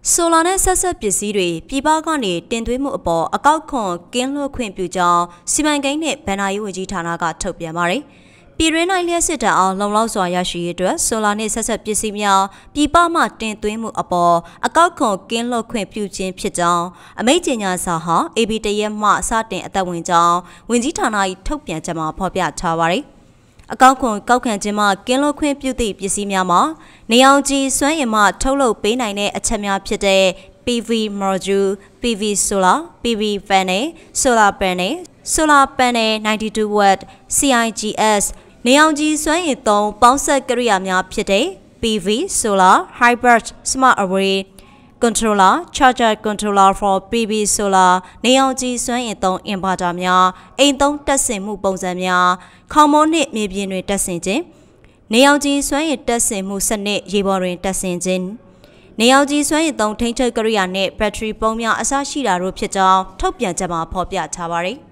ဆိုလာနဲ့ဆက်ဆက်ပစ္စည်းတွေပြည်ပကနေတင်သွင်းမှုအပေါ်အကောက်ခွန်ကင်းလွတ်ခွင့်ပြုကြောင်းစီမံကိန်းနဲ့ဗဏ္ဍာရေးဝန်ကြီးဌာနကထုတ်ပြန်ပါတယ်။ပြည်တွင်းနိုင်လျက်စစ်တမ်းအောင်လုံလောက်စွာရရှိရေးအတွက်ဆိုလာနဲ့ဆက်ဆက်ပစ္စည်းများပြည်ပမှတင်သွင်းမှုအပေါ်အကောက်ခွန်ကင်းလွတ်ခွင့်ပြုခြင်းဖြစ်ကြောင်းအမိန့်ကြေညာစာဟာ AB တရက်မှစတင်အသက်ဝင်ကြောင်းဝန်ကြီးဌာန၏ထုတ်ပြန်ချက်မှာဖော်ပြထားပါတယ်။အကောက်ခွန်ကောက်ခံခြင်းမှကင်းလွတ်ခွင့်ပြုသည့်ပစ္စည်းများမှာနေအောင်ကြီးစွမ်းရည်မှထုတ်လုပ်ပေးနိုင်တဲ့အချက်များဖြစ်တဲ့ PV module, PV solar, PV panel, solar panel 92 watt, CIGS နေအောင်ကြီးစွမ်းရည်သုံးပေါင်းစပ်ကိရိယာများဖြစ်တဲ့ PV solar, hybrid, smart array, controller, charger controller for PV solar နေအောင်ကြီးစွမ်းရည်သုံး inverter များအိမ်သုံးတက်ဆင်မှုပုံစံများခေါင်းမိုးနှင့်မြေပြင်တွင်တက်ဆင်ခြင်းနေအောင်ကြီးစွမ်းရည်တက်ဆင်မှုစနစ်ရေပေါ်တွင်တက်ဆင်ခြင်းနေအောင်ကြီးစွမ်းရည်သုံးထိန်းချုပ်ကိရိယာနှင့်ဘက်ထရီပုံးများအစရှိတာတို့ဖြစ်ကြောင်းထုတ်ပြန်ချက်မှာဖော်ပြထားပါသည်